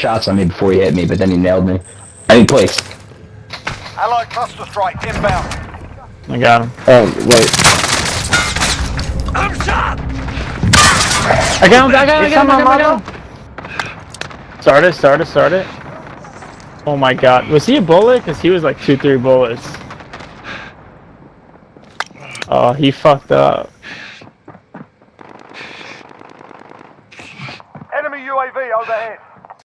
shots on me before he hit me, but then he nailed me. I need place. Allied cluster strike inbound. I got him. Oh, wait. I'm shot! I got him. Start it. Oh my god. Was he a bullet? Because he was like 2-3 bullets. Oh, he fucked up.